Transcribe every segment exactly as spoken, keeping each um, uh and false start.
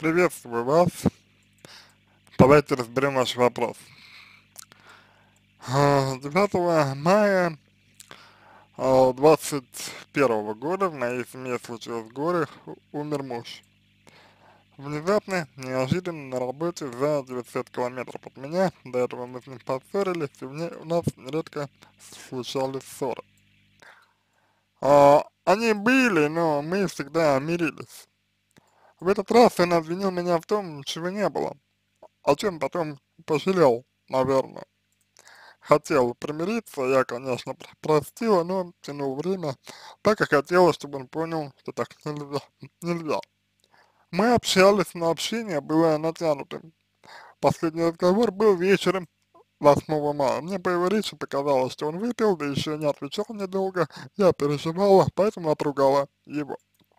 Приветствую вас. Давайте разберем ваш вопрос. А, девятого мая а, двадцать первого года в моей семье случилось горе, у- умер муж. Внезапно, неожиданно на работе за девятьсот километров от меня, до этого мы с ним поссорились, и мне, у нас нередко случались ссоры. А, они были, но мы всегда мирились. В этот раз он обвинил меня в том, чего не было, о чем потом пожалел, наверное. Хотел примириться, я, конечно, пр- простила, но тянул время, так как хотела, чтобы он понял, что так нельзя. нельзя. Мы общались, но общение было натянутым. Последний разговор был вечером восьмого мая. Мне по его речи показалось, что он выпил, да еще не отвечал мне долго. Я переживала, поэтому отругала его.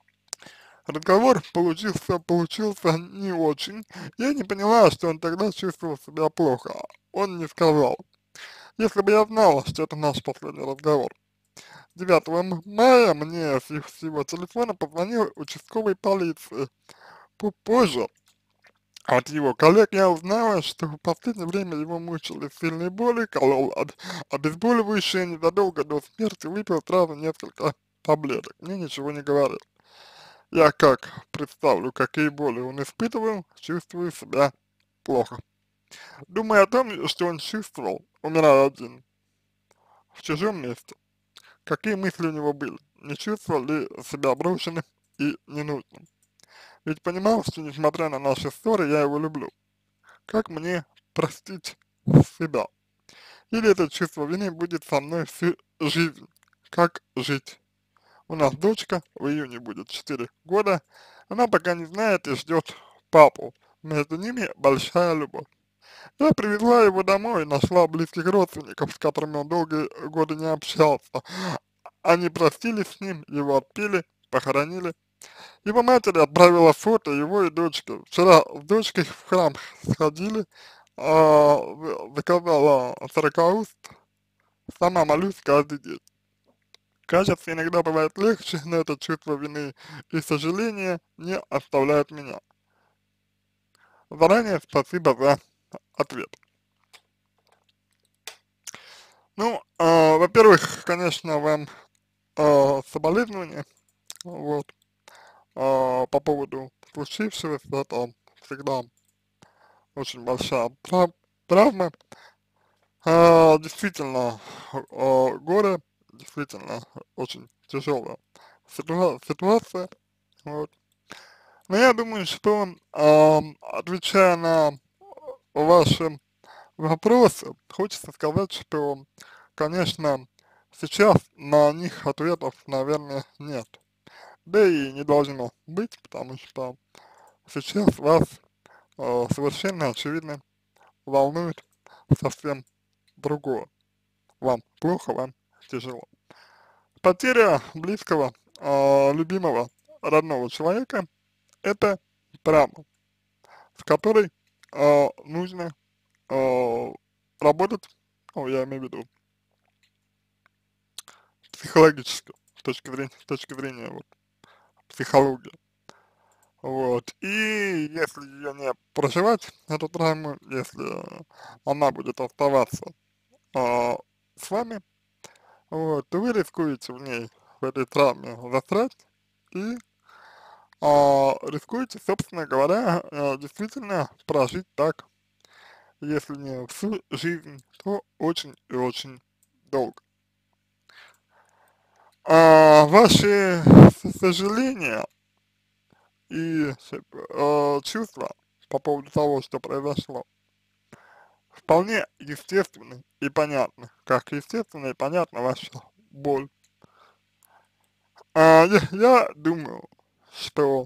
Разговор получился, получился не очень. Я не поняла, что он тогда чувствовал себя плохо. Он не сказал. Если бы я знала, что это наш последний разговор. девятого мая мне с их- с его телефона позвонил участковый полиции. Пу- Позже от его коллег я узнала, что в последнее время его мучили сильные боли, колол об- обезболивающее, незадолго до смерти выпил сразу несколько таблеток. Мне ничего не говорил. Я как представлю, какие боли он испытывал, чувствую себя плохо. Думаю о том, что он чувствовал, умирая один, в чужом месте. Какие мысли у него были? Не чувствовал ли себя брошенным и ненужным? Ведь понимал, что несмотря на наши ссоры, я его люблю. Как мне простить себя? Или это чувство вины будет со мной всю жизнь? Как жить? У нас дочка, в июне будет четыре года, она пока не знает и ждет папу. Между ними большая любовь. Я привезла его домой, нашла близких родственников, с которыми он долгие годы не общался. Они простились с ним, его отпели, похоронили. Его матери отправила фото его и дочки. Вчера с дочкой в храм сходили, а, в- заказала сорокауст, сама молюсь каждый день. Кажется, иногда бывает легче, но это чувство вины и сожаления не оставляет меня. Заранее спасибо за ответ. Ну, а, во-первых, конечно, вам а, соболезнования, вот, а, по поводу случившегося, это всегда очень большая трав- травма. А, действительно, а, горе, действительно, очень тяжелая ситуа- ситуация, вот. Но я думаю, что, ам, отвечая на ваши вопросы, хочется сказать, что, конечно, сейчас на них ответов, наверное, нет. Да и не должно быть, потому что сейчас вас э, совершенно очевидно волнует совсем другое. Вам плохо, вам тяжело. Потеря близкого, э, любимого, родного человека — это травма, с которой э, нужно э, работать, ну, я имею в виду психологически, с точки зрения, с точки зрения вот, психологии. Вот. И если ее не проживать, эту травму, если она будет оставаться а, с вами, вот, то вы рискуете в ней, в этой травме застрять и а, рискуете, собственно говоря, а, действительно прожить так, если не всю жизнь, то очень и очень долго. А, ваши с- сожаления и э, чувства по поводу того, что произошло, вполне естественны и понятны, как естественно и понятна ваша боль. А, я, я думаю, что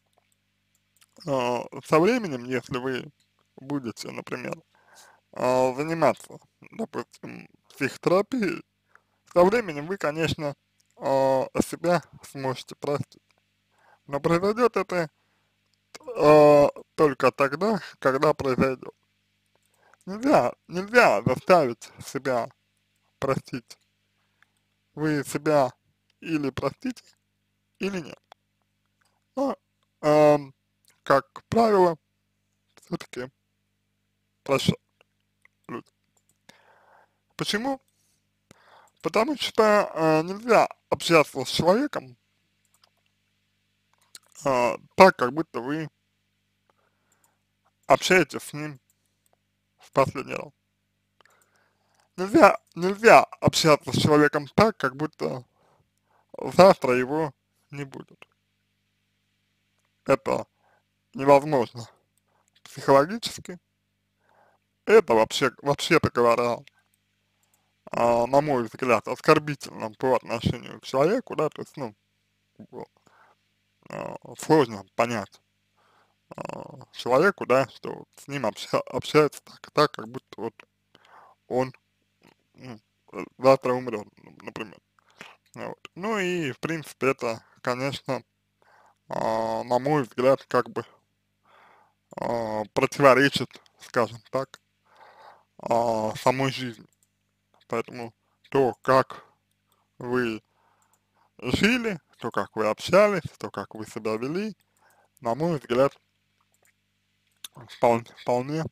а, со временем, если вы будете, например, а, заниматься, допустим, психотерапией, со временем вы, конечно, а, себя сможете простить. Но произойдет это а, только тогда, когда произойдет. Нельзя, нельзя заставить себя простить. Вы себя или простите, или нет. Ну, ам, как правило, все-таки прощают люди. Почему? Потому что э, нельзя общаться с человеком э, так, как будто вы общаетесь с ним в последний раз. Нельзя, нельзя общаться с человеком так, как будто завтра его не будет. Это невозможно психологически. Это вообще, вообще-то говоря, а, на мой взгляд, оскорбительно по отношению к человеку, да, то есть, ну, а, сложно понять а, человеку, да, что вот с ним обща, общаются так, так, как будто вот он ну, э, завтра умрет, например. Вот. Ну и, в принципе, это, конечно, а, на мой взгляд, как бы а, противоречит, скажем так, а, самой жизни. Поэтому то, как вы жили, то, как вы общались, то, как вы себя вели, на мой взгляд, вполне, вполне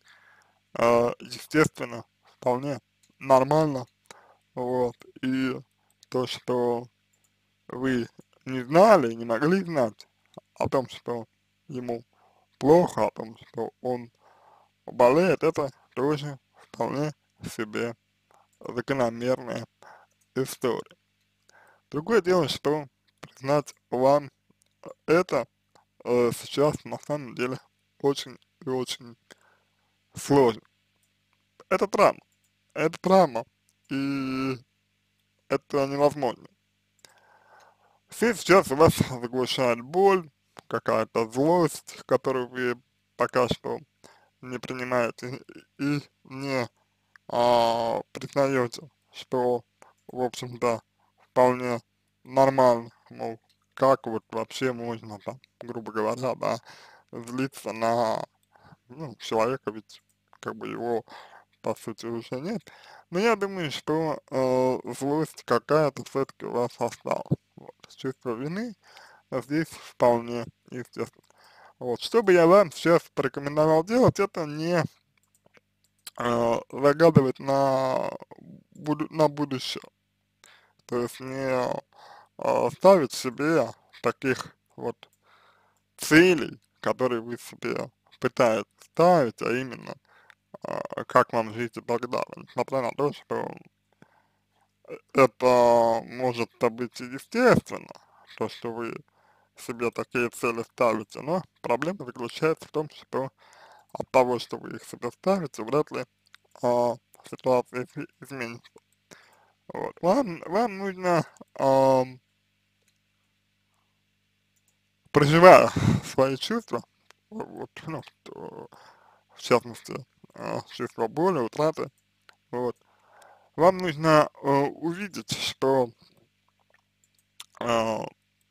э, естественно, вполне нормально, вот, и то, что вы не знали, не могли знать о том, что ему плохо, о том, что он болеет, это тоже вполне себе закономерная история. Другое дело, что признать вам это э, сейчас на самом деле очень и очень сложно. Это травма. Это травма. И это невозможно. Все сейчас у вас заглушает боль, какая-то злость, которую вы пока что не принимаете и не а, признаете, что, в общем-то, вполне нормально, мол, как вот вообще можно там, грубо говоря, да, злиться на ну, человека, ведь как бы его по сути уже нет. Но я думаю, что э, злость какая-то все-таки у вас осталась. Вот. Чувство вины здесь вполне естественно. Вот. Что бы я вам сейчас порекомендовал делать, это не э, загадывать на, буду, на будущее. То есть не э, ставить себе таких вот целей, которые вы себе пытаетесь ставить, а именно а, как вам жить и так далее. Несмотря на то, что это может быть и естественно, то, что вы себе такие цели ставите, но проблема заключается в том, что от того, что вы их себе ставите, вряд ли а, ситуация изме- изменится. Вот. Вам, вам нужно, а, проживая свои чувства, вот, ну, то, в частности, а, чувство боли, утраты, вот, вам нужно э, увидеть, что э,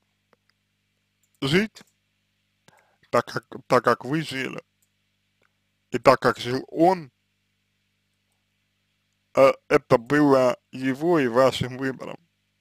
жить так как, так как вы жили, и так как жил он, э, это было его и вашим выбором.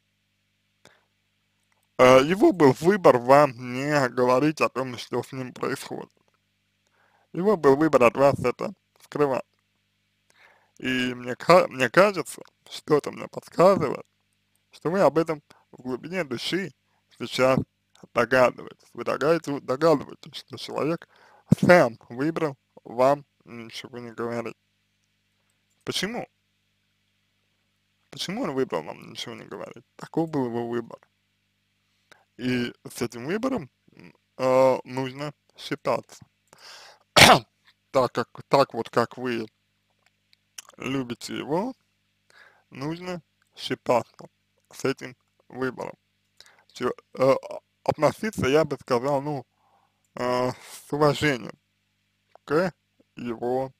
Э, его был выбор вам не говорить о том, что с ним происходит. Его был выбор от вас это скрывать. И мне, ка- мне кажется, что-то мне подсказывает, что вы об этом в глубине души сейчас догадываетесь. Вы догадываетесь, догадываетесь, что человек сам выбрал вам ничего не говорить. Почему? Почему он выбрал вам ничего не говорить? Таков был его выбор. И с этим выбором э, нужно считаться. Так как, так вот как вы любите его, нужно считаться с этим выбором. Чё- э, относиться, я бы сказал, ну, э, с уважением к его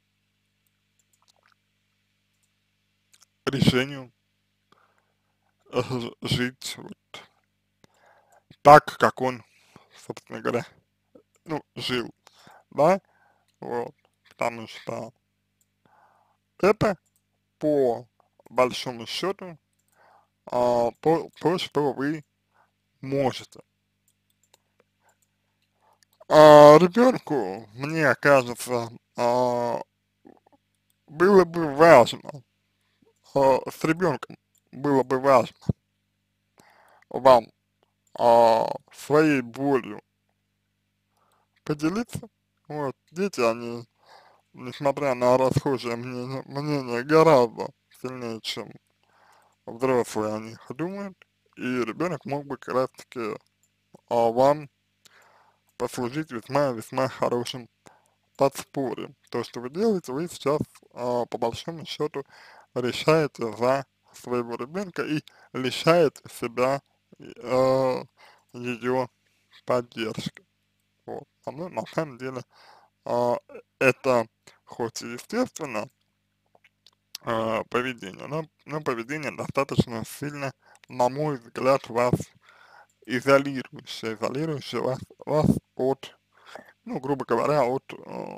решению э, ж- жить вот так, как он, собственно говоря, ну, жил, да, вот, потому что это по большому счету а, то, то, что вы можете. А, ребенку, мне кажется, а, было бы важно, а, с ребенком было бы важно вам а, своей болью поделиться. Вот, дети, они, несмотря на расхожее мнение, мнение гораздо сильнее, чем взрослые о них думают, и ребенок мог бы как раз таки а, вам послужить весьма-весьма хорошим подспорьем. То, что вы делаете, вы сейчас а, по большому счету решаете за своего ребенка и лишаете себя э, ее поддержки. Вот. А ну, на самом деле, а, это хоть и естественно а, поведение, но, но поведение достаточно сильно, на мой взгляд, вас изолирующее, изолирующее вас, вас от, ну, грубо говоря, от э,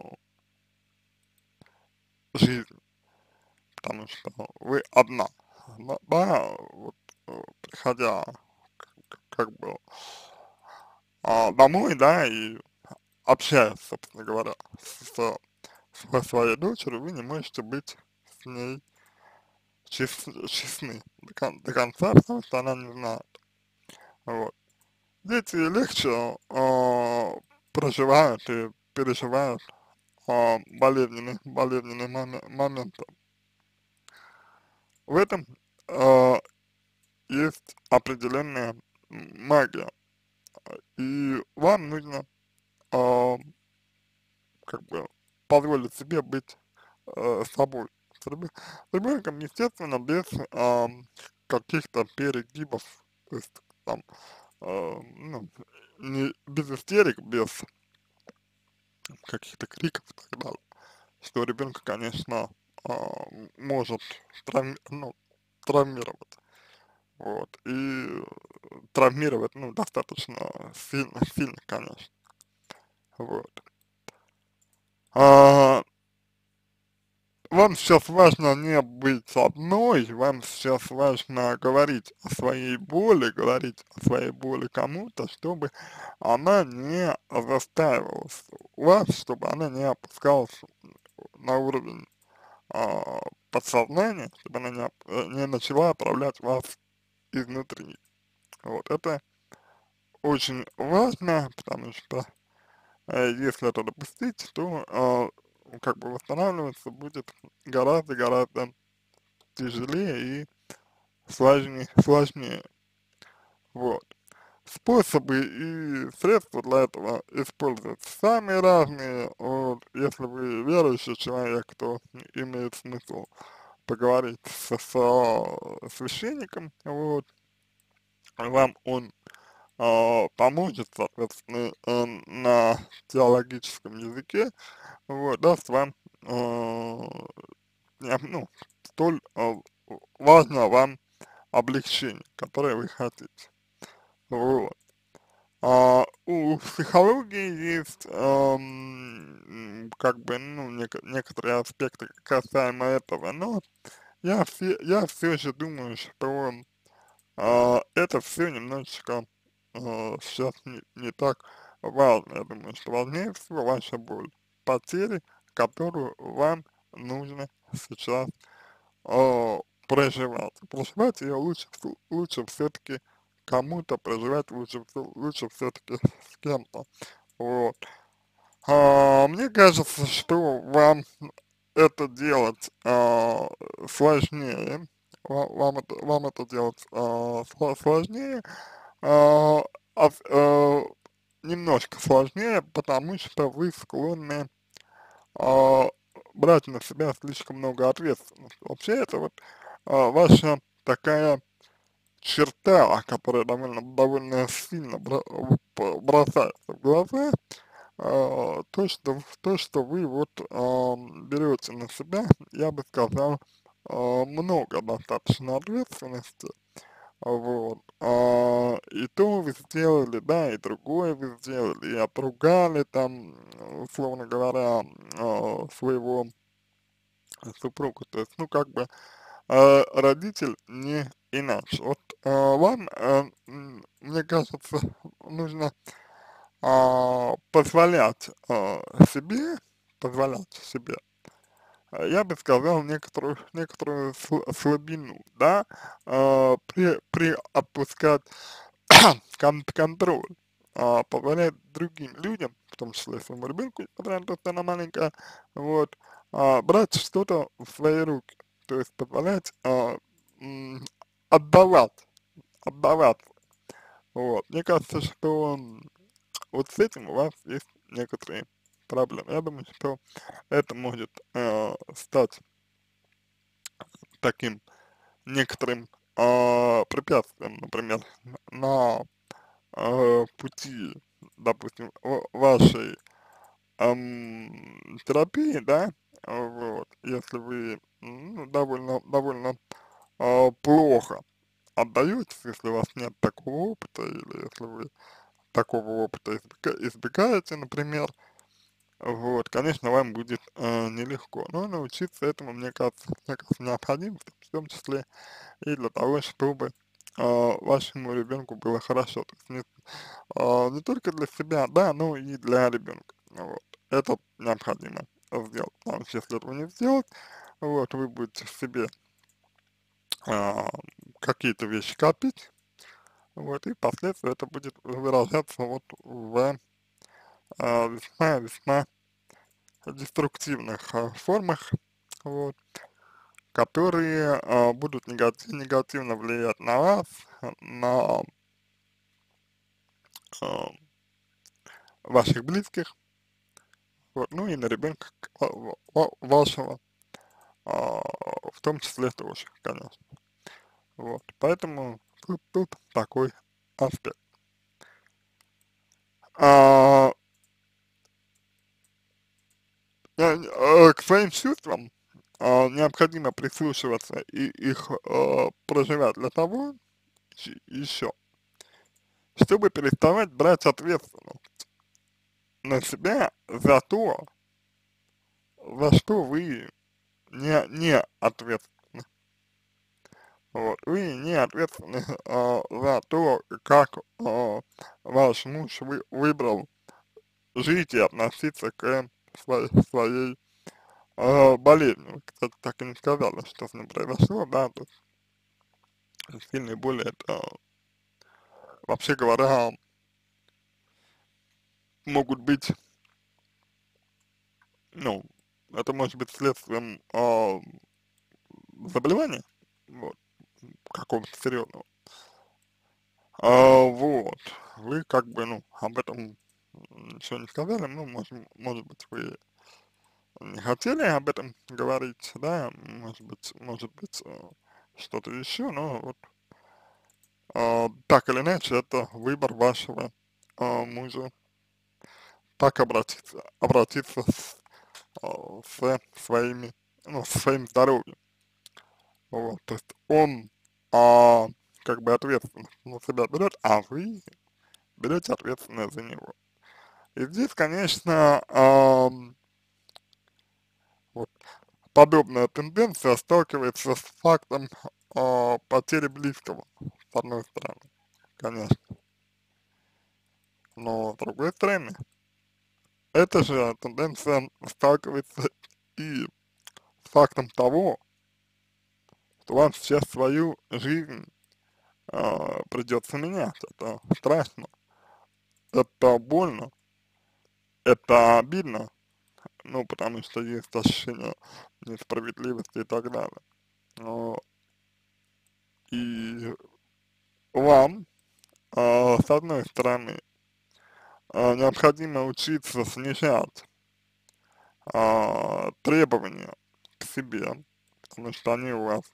жизни, потому что вы одна. Да, да, вот, э, приходя к- как бы а, домой, да, и общаясь, собственно говоря, с, со своей дочерью, вы не можете быть с ней чест, честны до, кон, до конца, потому что она не знает. Вот. Дети легче э, проживают и переживают э, болезненные, болезненные момен- моменты. В этом э, есть определенная магия, и вам нужно э, как бы позволить себе быть э, собой. С ребё- ребенком, естественно, без э, каких-то перегибов, то есть там, э, ну, не, без истерик, без каких-то криков и так далее, что ребенка, конечно, а, может травми ну, травмировать, вот, и травмировать, ну, достаточно сильно, сильно, конечно, вот. А, вам сейчас важно не быть одной, вам сейчас важно говорить о своей боли, говорить о своей боли кому-то, чтобы она не застаивалась у вас, чтобы она не опускалась на уровень а, подсознания, чтобы она не, оп- э, не начала отравлять вас изнутри. Вот, это очень важно, потому что э, если это допустить, то э, как бы восстанавливаться будет гораздо-гораздо тяжелее и сложнее, сложнее. Вот. Способы и средства для этого используются самые разные. Вот. Если вы верующий человек, то имеет смысл поговорить со, со священником, вот, вам он а, поможет, соответственно, э, на теологическом языке, вот, даст вам, а, не- ну, столь а, важно вам облегчение, которое вы хотите, вот. А, у психологии есть, ам, как бы, ну, нек некоторые аспекты касаемо этого, но я все, я все же думаю, что а, это все немножечко а, сейчас не, не так важно. Я думаю, что важнее всего ваша боль, потери, которую вам нужно сейчас а, проживать. Проживать ее лучше, вс- лучше все-таки кому-то, проживать лучше, всё- лучше все-таки с кем-то. Вот. А, мне кажется, что вам это делать а, сложнее, ва- вам это, вам это делать а, сло- сложнее, а, а, с- э, немножко сложнее, потому что вы склонны а, брать на себя слишком много ответственности. Вообще это вот а, ваша такая черта, которая довольно, довольно сильно бро- б- бросается в глаза, а, то, что, то, что вы вот ам, берете на себя, я бы сказал, а, много достаточно ответственности, вот, а, и то вы сделали, да, и другое вы сделали, и отругали там, условно говоря, а, своего супруга, то есть, ну, как бы, а, родитель не иначе. Вот а, вам, а, м, мне кажется, нужно а, позволять а, себе, позволять себе, а, я бы сказал, некоторую, некоторую сл- слабину, да, а, при, при отпускать кон контроль, а, позволяет другим людям, в том числе своему ребенку, несмотря на то, что она маленькая, вот, а, брать что-то в свои руки, то есть позволять а, м, отдавать, отдавать, вот. Мне кажется, что м, вот с этим у вас есть некоторые проблемы. Я думаю, что это может э, стать таким некоторым а, препятствием, например, на э, пути, допустим, ва- вашей ам, терапии, да, вот, если вы м, ну, довольно, довольно а, плохо отдаетесь, если у вас нет такого опыта, или если вы такого опыта избега- избегаете, например, вот, конечно, вам будет э, нелегко, но научиться этому, мне кажется, мне кажется, необходимо, в том числе и для того, чтобы э, вашему ребенку было хорошо, то есть не, а, не только для себя, да, но и для ребенка, вот, это необходимо сделать, потому что если этого не сделать, вот, вы будете в себе а, какие-то вещи копить, вот, и впоследствии это будет выражаться вот в а, весьма, весьма деструктивных а, формах, вот, которые а, будут негатив, негативно влиять на вас, на а, ваших близких, вот, ну и на ребенка вашего, а, в том числе тоже, конечно. Вот, поэтому тут, тут такой аспект. А, я- э, к своим чувствам а, необходимо прислушиваться и их а, проживать для того, еще, чтобы переставать брать ответственность на себя за то, за что вы не, не ответственны. Вот. Вы не ответственны а, за то, как а, ваш муж вы, выбрал жить и относиться к своей, своей а, болезни. Кстати, так и не сказали, что с ним произошло, да, то есть сильные боли, это, вообще говоря, могут быть, ну, это может быть следствием а, заболевания, вот, какого-то серьезного. А, вот, вы как бы, ну, об этом ничего не сказали, ну, может, может быть, вы не хотели об этом говорить, да, может быть, может быть, э, что-то еще, но вот, а, так или иначе, это выбор вашего а, мужа, так обратиться, обратиться с, а, с своими, ну, со своим здоровьем, вот, то есть он, а, как бы ответственность на себя берет, а вы берете ответственность за него. И здесь, конечно, ам, вот, подобная тенденция сталкивается с фактом а, потери близкого, с одной стороны, конечно. Но с другой стороны, эта же тенденция сталкивается и с фактом того, что вам сейчас свою жизнь а, придется менять. Это страшно, это больно, это обидно, ну, потому что есть ощущение несправедливости и так далее. Но и вам, а, с одной стороны, а, необходимо учиться снижать а, требования к себе, потому что они у вас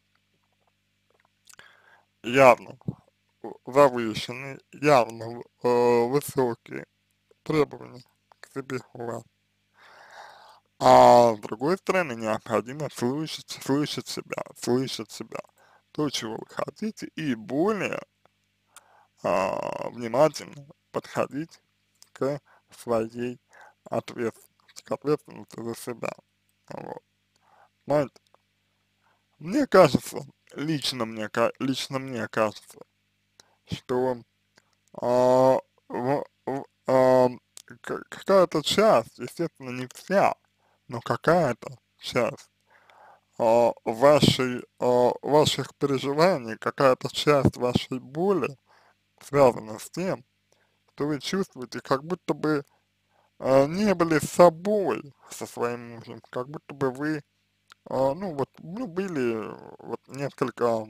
явно завышены, явно э, высокие требования к себе у вас. А с другой стороны, необходимо слышать, слышать себя, слышать себя, то, чего вы хотите, и более а, внимательно подходить к своей ответственности, к ответственности за себя. Вот. Знаете, мне кажется, лично мне, ка- лично мне кажется, что а, в, в, а, ка- какая-то часть, естественно, не вся, но какая-то часть а, вашей, а, ваших переживаний, какая-то часть вашей боли связана с тем, что вы чувствуете, как будто бы а, не были собой со своим мужем, как будто бы вы, а, ну вот, ну были вот несколько,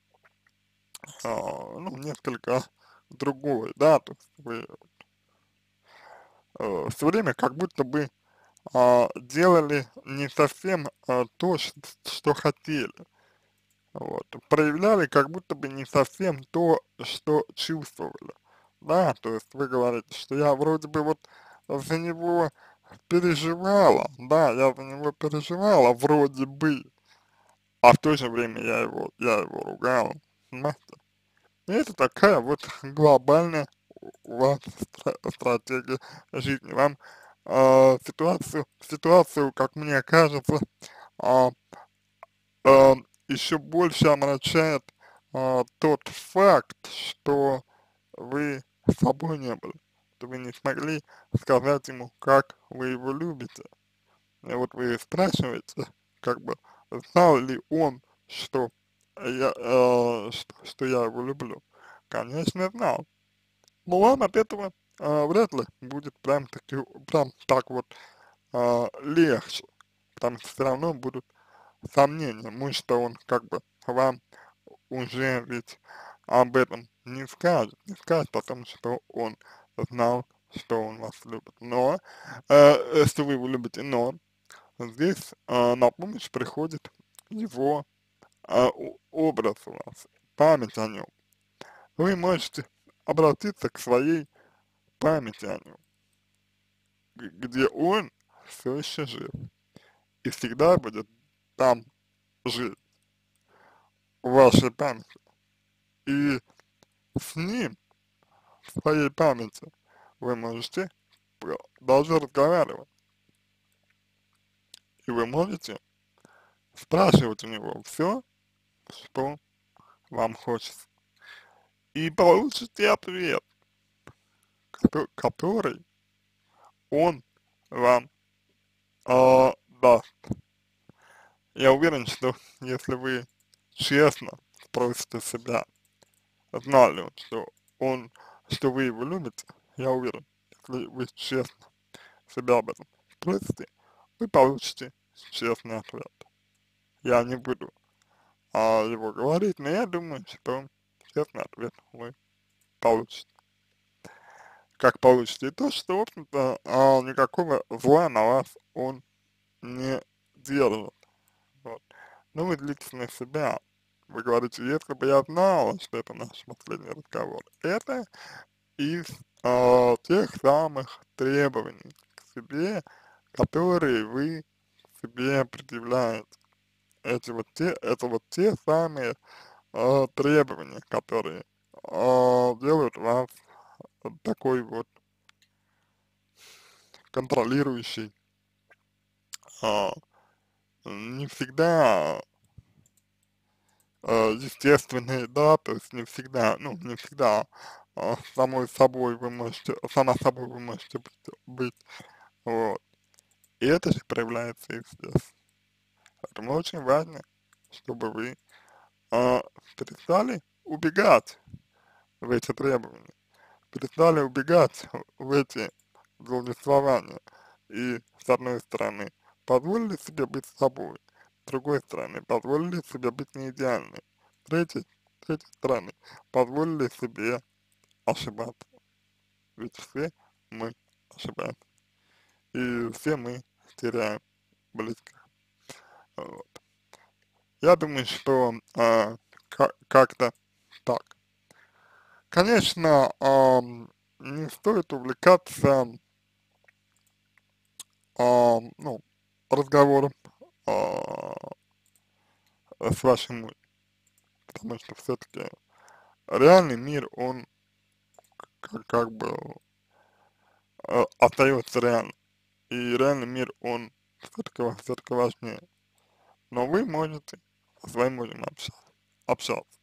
а, ну несколько другой, да, то есть вы э, все время как будто бы а, делали не совсем а, то, ш- что хотели, вот, проявляли как будто бы не совсем то, что чувствовали, да, то есть вы говорите, что я вроде бы вот за него переживала, да, я за него переживала, вроде бы, а в то же время я его, я его ругала, понимаете? И это такая вот глобальная у вас стра- стратегия жизни. Вам а, ситуацию, ситуацию, как мне кажется, а, а, еще больше омрачает а, тот факт, что вы собой не были, что вы не смогли сказать ему, как вы его любите. И вот вы спрашиваете, как бы, знал ли он, что я, э, что, что я его люблю? Конечно, знал. Но вам от этого а, вряд ли будет прям, таки, прям так вот а, легче, потому что все равно будут сомнения, может, что он как бы вам уже ведь об этом не скажет, не скажет о том, что он знал, что он вас любит, но, э, э, что вы его любите, но здесь э, на помощь приходит его э, о- образ у вас, память о нем. Вы можете обратиться к своей памяти о нем, г- где он все еще жив и всегда будет там жить, в вашей памяти. И с ним, в своей памяти, вы можете про- даже разговаривать, и вы можете спрашивать у него все, что вам хочется. И получите ответ, кото- который он вам а, даст. Я уверен, что если вы честно спросите себя, знал ли он, что он, что вы его любите, я уверен, если вы честно себя об этом спросите, вы получите честный ответ. Я не буду а, его говорить, но я думаю, что честный ответ вы получите. Как получите и то, что, в общем-то, а, никакого зла на вас он не держит. Вот. Ну, вы злитесь на себя. Вы говорите, если бы я знала, что это наш последний разговор, это из а, тех самых требований к себе, которые вы себе предъявляете. Эти вот те, это вот те самые а, требования, которые а, делают вас такой вот контролирующий, а, не всегда а, естественный, да, то есть не всегда, ну, не всегда а, самой собой вы можете, сама собой вы можете быть, быть, вот. И это же проявляется и здесь. Поэтому очень важно, чтобы вы а, перестали убегать в эти требования, перестали убегать в эти злодействования. И с одной стороны, позволили себе быть собой, с другой стороны, позволили себе быть не идеальной, с третьей, с третьей стороны, позволили себе ошибаться. Ведь все мы ошибаемся. И все мы теряем близких. Вот. Я думаю, что а, ка- как-то так. Конечно, ам, не стоит увлекаться, ам, ну, разговором а, с вашим мужем, потому что все-таки реальный мир, он как, как бы а, остается реальным, и реальный мир, он все-таки все-таки важнее. Но вы можете со своим мужем общаться, общаться,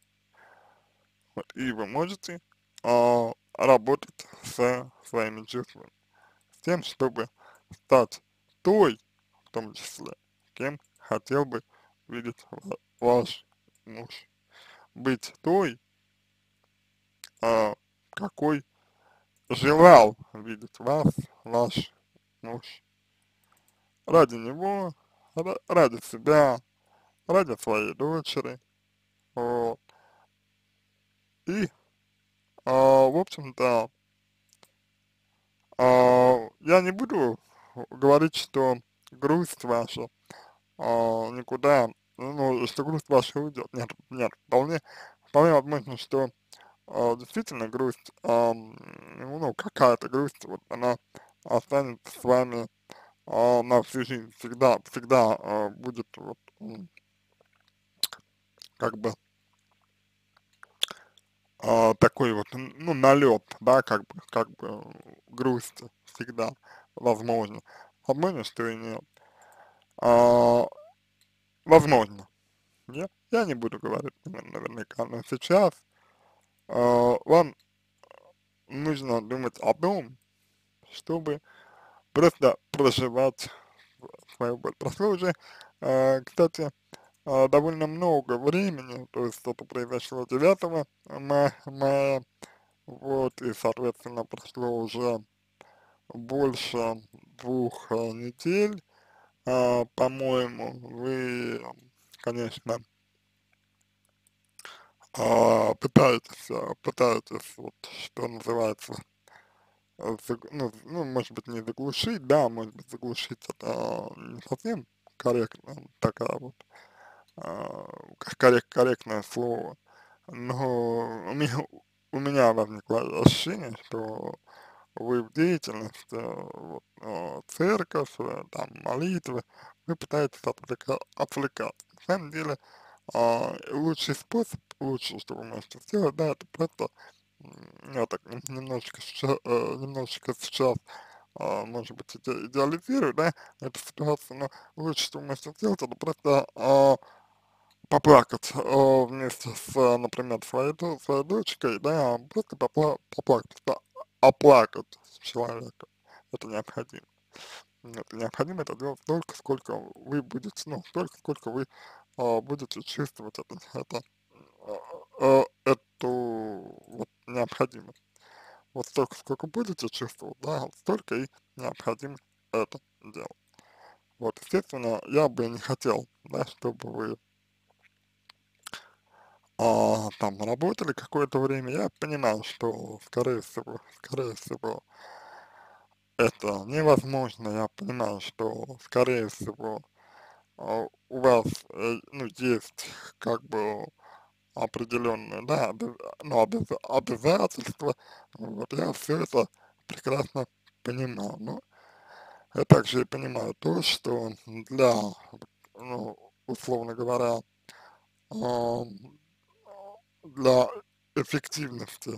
вот, и вы можете а, работать со своими чувствами, тем, чтобы стать той, в том числе, кем хотел бы видеть ва ваш муж. Быть той, а, какой желал видеть вас ваш муж. Ради него, ра ради себя, ради своей дочери, вот. И, а, в общем-то, а, я не буду говорить, что грусть ваша, а, никуда, ну, что грусть ваша уйдет. Нет, нет, вполне, вполне возможно, что а, действительно грусть, ам, ну, какая-то грусть, вот она останется с вами а, на всю жизнь, всегда, всегда а, будет вот, м, как бы а, такой вот, н- ну, налет, да, как бы, как бы грусти всегда возможно. Возможно, что и нет. А, возможно. Я, я не буду говорить навер- наверняка, но сейчас а, вам нужно думать о том, чтобы просто проживать свою боль. Прошло уже, э, кстати, э, довольно много времени, то есть это произошло девятого ма мая, вот, и, соответственно, прошло уже больше двух э, недель, а, по-моему, вы, конечно, а, пытаетесь, а, пытаетесь, вот, что называется, э, заг- ну, ну, может быть, не заглушить, да, может быть, заглушить это не совсем корректно, такая вот а, коррек корректное слово, но у меня, у меня возникло ощущение, что вы в деятельности, вот, а, церковь, э, там, молитвы, вы пытаетесь отвлека отвлекать. На самом деле, а, лучший способ, лучшее, что вы можете сделать, да, это просто, м, я так нем- немножечко, ща- э, немножечко сейчас, а, может быть, иде- идеализирую, да, эту ситуацию, но лучше, что вы можете сделать, это просто а, поплакать, э, вместе с, э, например, своей, до- своей дочкой, да, просто попла поплакать, да, оплакать человека. Это необходимо. Это необходимо это делать столько, сколько вы будете, ну, столько, сколько вы а, будете чувствовать это, это, э, э, эту вот необходимость. Вот столько, сколько будете чувствовать, да, вот столько и необходимо это делать. Вот, естественно, я бы не хотел, да, чтобы вы а, там работали какое-то время, я понимаю, что, скорее всего, скорее всего, это невозможно, я понимаю, что, скорее всего, а, у вас, э, ну, есть, как бы, определенные, да, обяз- ну, обяз- обязательства, вот, я все это прекрасно понимаю, но я также и понимаю то, что для, ну, условно говоря, ам, для эффективности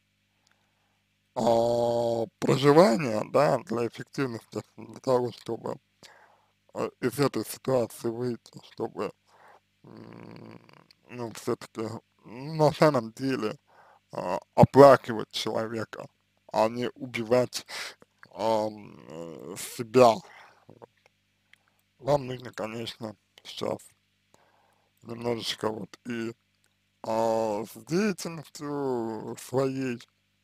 а, проживания, да, для эффективности, для того, чтобы а, из этой ситуации выйти, чтобы, м, ну, все-таки на самом деле а, оплакивать человека, а не убивать ам, э, себя. Вам нужно, конечно, сейчас немножечко вот и а, с деятельностью своей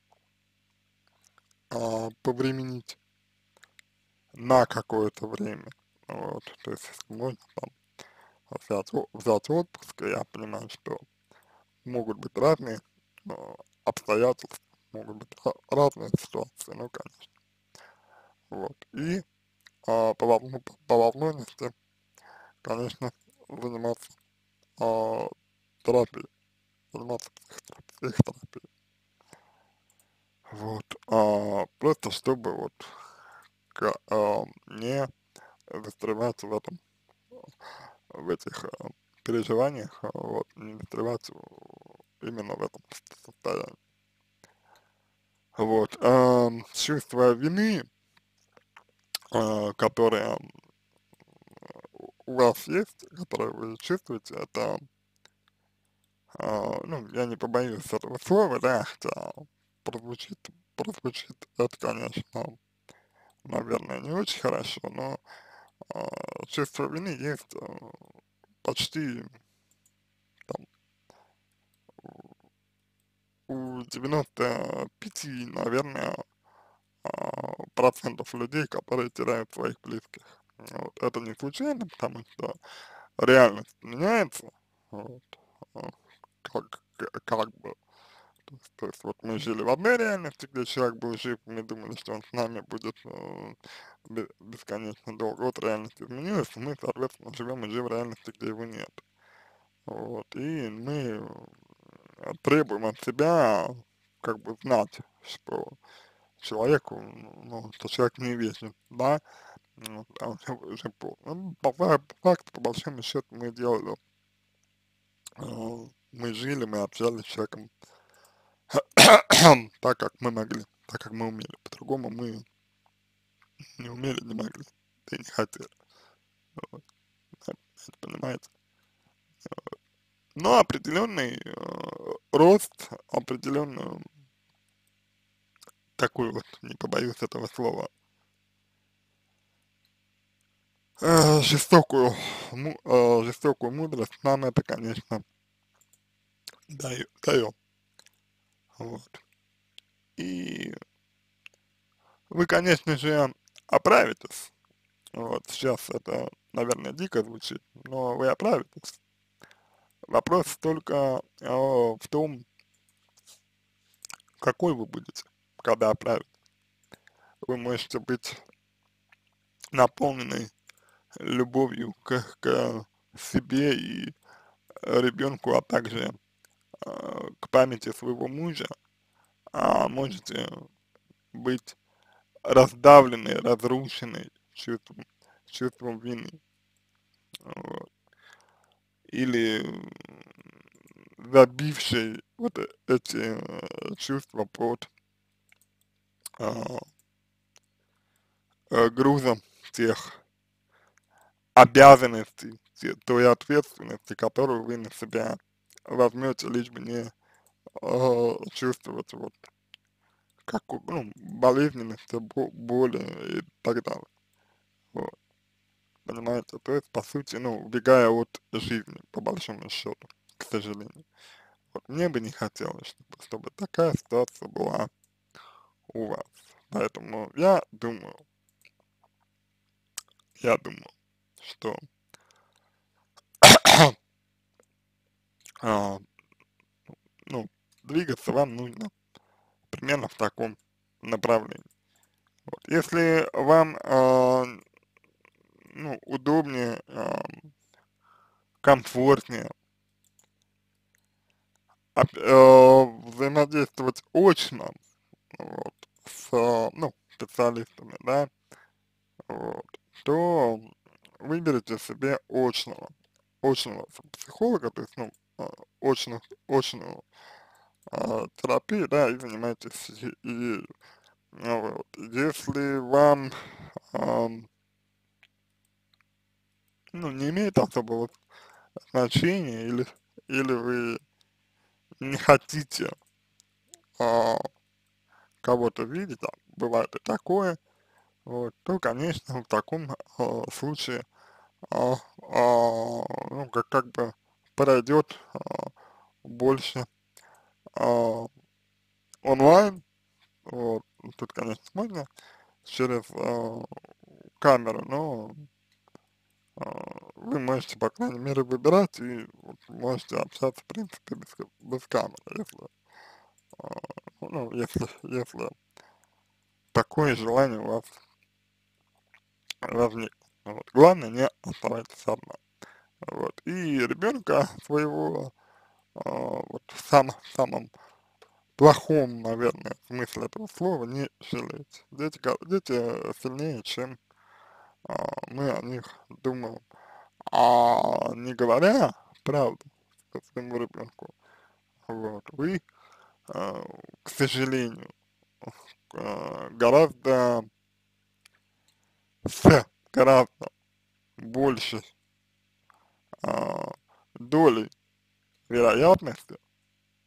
а, повременить на какое-то время. Вот, то есть, если можно там взять, о- взять отпуск, и я понимаю, что могут быть разные э, обстоятельства, могут быть ра- разные ситуации, ну, конечно. Вот, и а, по, возм- по возможности, конечно, заниматься а, терапией, заниматься психотера- психотерапией. Вот, а, просто чтобы вот ка- а, не застревать в этом, в этих а, переживаниях, а, вот, не застревать в- именно в этом состоянии. Вот, ам, чувство вины, а, которое у у вас есть, которое вы чувствуете, это, а, ну, я не побоюсь этого слова, да, хотя прозвучит, прозвучит это, конечно, наверное, не очень хорошо, но а, чувство вины есть а, почти там у девяноста пяти, наверное, а, процентов людей, которые теряют своих близких. Вот. Это не случайно, потому что реальность меняется, вот, а, как, как бы, то есть, то есть вот мы жили в одной реальности, где человек был жив, мы думали, что он с нами будет э, бе- бесконечно долго. Вот реальность изменилась, и мы, соответственно, живем уже в реальности, где его нет. Вот, и мы э, требуем от себя как бы знать, что человеку, ну, что человек не вечен, да, ну, а он уже уже по, ну, по, фа- по факту, по большому счету, мы делали, э, мы жили, мы общались с человеком так, как мы могли, так, как мы умели. По-другому мы не умели, не могли, да и не хотели, вот, это понимаете. Но определенный э, рост, определенную такую вот, не побоюсь этого слова, э, жестокую, му- э, жестокую мудрость нам это, конечно, дает, дает, вот. И вы, конечно же, оправитесь, вот, сейчас это, наверное, дико звучит, но вы оправитесь. Вопрос только э, в том, какой вы будете, когда оправитесь. Вы можете быть наполнены любовью к, к себе и ребенку, а также э, к памяти своего мужа, а можете быть раздавлены, разрушены чувством, чувством вины, вот. Или забивший вот э- эти э, чувства под э, э, грузом тех обязанностей, те- той ответственности, которую вы на себя возьмете, лишь бы не э, чувствовать вот как, ну, болезненность, бо- боли и так далее. Вот, понимаете? То есть, по сути, ну, убегая от жизни, по большому счету, к сожалению. Вот мне бы не хотелось, чтобы, чтобы такая ситуация была у вас. Поэтому я думаю, я думаю, что а, ну, двигаться вам нужно примерно в таком направлении. Вот. Если вам а, ну, удобнее, а, комфортнее об- э, взаимодействовать очно, вот, с, а, ну, специалистами, да, вот, то выберите себе очного, очного психолога, то есть, ну, а, очную, очную а, терапию, да, и занимайтесь е- ею. Ну, вот. Если вам, ам, ну, не имеет особого значения, или, или вы не хотите а, кого-то видеть, а бывает и такое, вот, то, конечно, в таком а, случае, а, а, ну, как, как бы пройдет а, больше а, онлайн, вот, тут, конечно, можно через а, камеру, но а, вы можете, по крайней мере, выбирать и вот можете общаться, в принципе, без, ка- без камеры, если, а, ну, если, если такое желание у вас возникнет. Вот. Главное, не оставайтесь одна. Вот. И ребенка своего а, вот в сам, самом плохом, наверное, смысле этого слова не жалейте. Дети, га- дети сильнее, чем а, мы о них думаем. А не говоря правду своему ребенку, вот, вы, а, к сожалению, а, гораздо, с гораздо больше а, долей вероятности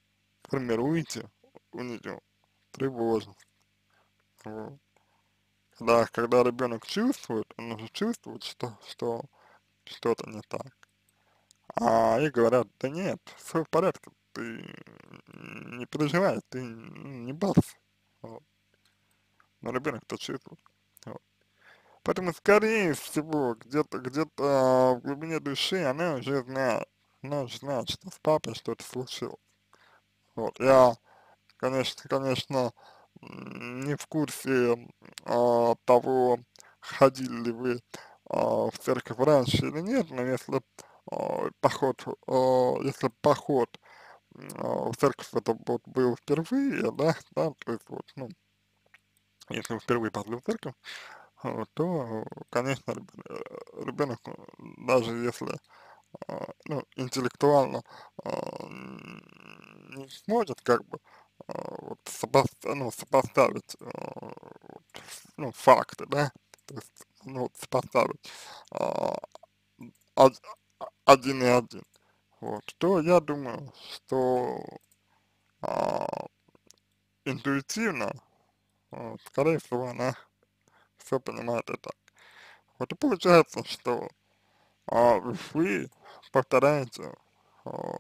формируете у нее тревожность. Вот. когда, когда ребенок чувствует, он уже чувствует, что, что что-то не так. А и говорят, да нет, все в порядке, ты не переживай, ты не борись. Вот. Но ребенок-то чувствует. Вот. Поэтому, скорее всего, где-то где-то в глубине души она уже знает, она уже знает, что с папой что-то случилось. Вот. Я, конечно, конечно, м, не в курсе а, того, ходили ли вы а, в церковь раньше или нет, но если а, поход, а, если поход а, в церковь это вот был впервые, да, да, то есть вот, ну, если вы впервые пошли в церковь, вот, то, конечно, ребенок, даже если а, ну, интеллектуально а, не сможет как бы а, вот сопо ну, сопоставить а, вот, ну, факты, да, то есть, ну, вот сопоставить а, од- а- один и один, вот, то я думаю, что а, интуитивно, вот, скорее всего, она все понимает и так. Вот и получается, что а, вы повторяете а,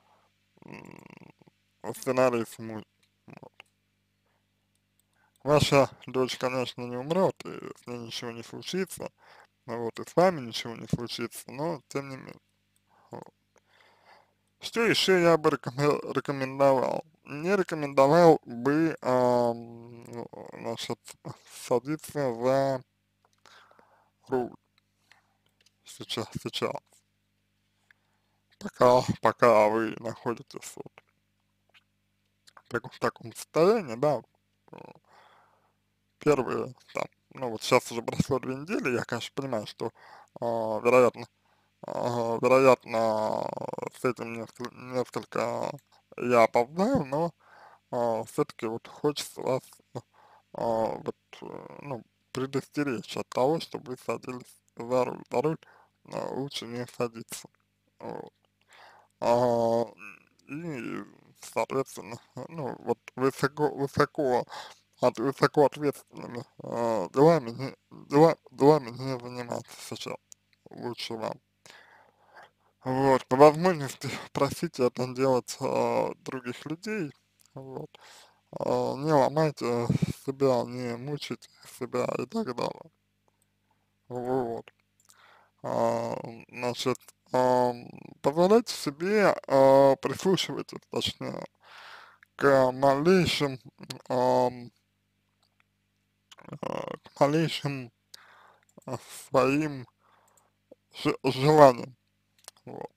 м, сценарий с мужем. Ваша дочь, конечно, не умрет, и с ней ничего не случится, ну вот, и с вами ничего не случится, но тем не менее. Вот. Что еще я бы рекоме- рекомендовал? Не рекомендовал бы, ам, ну, значит, садиться за руль сейчас, сейчас, пока, пока вы находитесь вот в таком, в таком состоянии, да, э, первые, там, ну вот сейчас уже прошло две недели, я, конечно, понимаю, что, а, вероятно, Ага, вероятно, с этим несколько, несколько я опоздаю, но все-таки вот хочется вас а, вот, э, ну, предостеречь от того, чтобы вы садились за руль. За руль а, лучше не садиться. Вот. А, и, соответственно, ну, вот высоко, высоко, от, высоко ответственными а, делами, не- дела, делами не заниматься сейчас. Лучше вам. Вот, по возможности просите это делать а, других людей, вот, а, не ломайте себя, не мучайте себя и так далее, вот, а, значит, ам, позволяйте себе, а, прислушивайтесь, точнее, к малейшим, ам, а, к малейшим а, своим ж- желаниям, вот.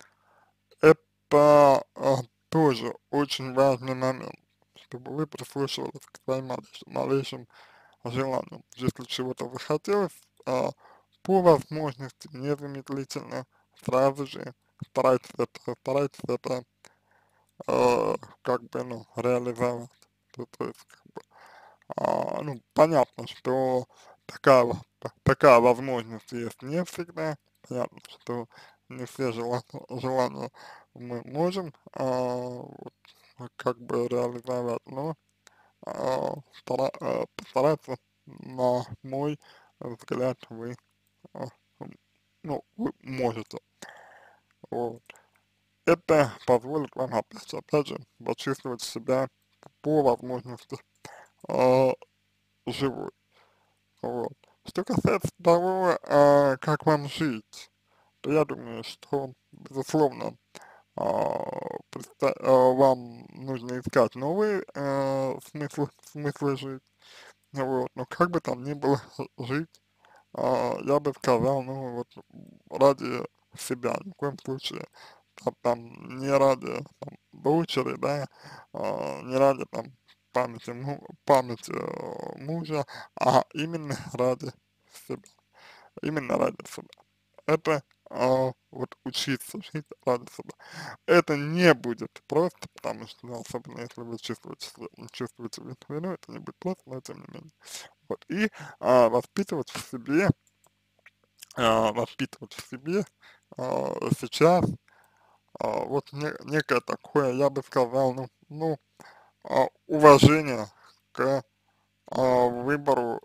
Это а, тоже очень важный момент, чтобы вы прислушивались к своим малейшим, малейшим желаниям. Если чего-то захотелось, а, по возможности, незамедлительно, сразу же старайтесь это, старайтесь это а, как бы, ну, реализовать. То, то есть, как бы, а, ну, понятно, что такая, во- та- такая возможность есть не всегда, понятно, что не все жела- желания мы можем, а, вот, как бы реализовать, но а, стара- а, постараться, на мой взгляд, вы, а, м, ну, вы можете, вот. Это позволит вам, опять, опять же, почувствовать себя по возможности а, живой. Вот. Что касается того, а, как вам жить, то я думаю, что, безусловно, а, предста- а, вам нужно искать новые а, смыслы, смыслы жить. Вот. Но как бы там ни было жить, а, я бы сказал, ну вот ради себя, ни в коем случае, там, там не ради там, дочери, да, а, не ради там памяти, му- памяти э, мужа, а именно ради себя, именно ради себя. Это а, вот учиться жить ради себя. Это не будет просто, потому что, ну, особенно если вы чувствуете, что- чувствуете вину, это не будет просто, но тем не менее. Вот, и а, воспитывать в себе, а, воспитывать в себе а, сейчас а, вот не, некое такое, я бы сказал, ну, ну а, уважение к а, выбору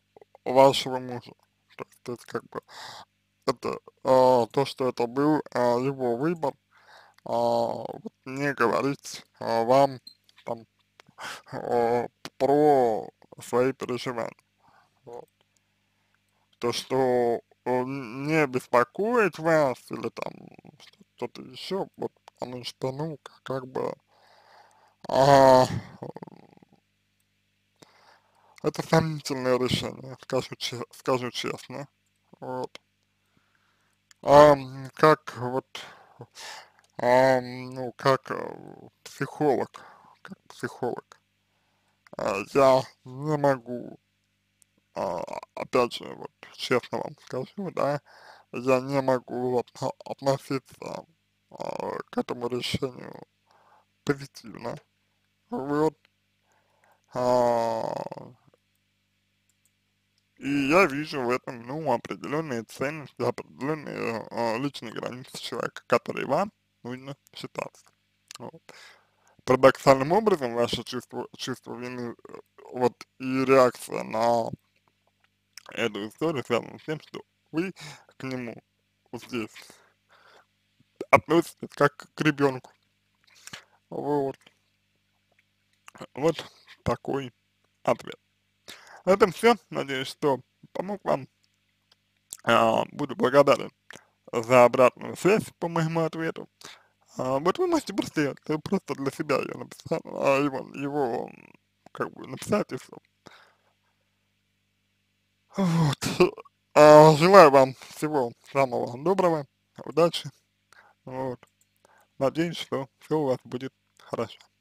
вашего мужа. То есть, то есть как бы это, а, то, что это был, а, его выбор, а, вот не говорить, а, вам там, а, про свои переживания. Вот. То, что он не беспокоит вас или там что-то еще, вот, потому что, ну, к- как бы, а, это сомнительное решение, скажу, че- скажу честно. Вот. А, м, как вот, а, ну, как э, психолог, как психолог, а, я не могу, а, опять же, вот, честно вам скажу, да, я не могу вот а- относиться, а, к этому решению позитивно. Вот, а, и я вижу в этом, ну, определенные ценности, определенные а, личные границы человека, которые вам нужно считаться. Вот. Парадоксальным образом ваше чувство, чувство вины, э, вот, и реакция на эту историю связана с тем, что вы к нему вот здесь относитесь как к ребенку. Вот, вот такой ответ. На этом все. Надеюсь, что помог вам. А, буду благодарен за обратную связь по моему ответу. А, вот вы можете просто, э, просто для себя ее написать, а, его, его как бы написать и все. Вот. А, желаю вам всего самого доброго, удачи. Вот. Надеюсь, что все у вас будет хорошо.